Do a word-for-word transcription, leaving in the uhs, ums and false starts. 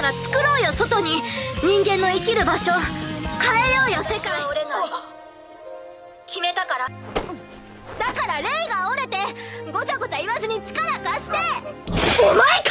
から作ろうよ、外に。人間の生きる場所変えようよ、世界。 私は折れない。決めたから。 だからレイが折れてごちゃごちゃ言わずに力貸して。お前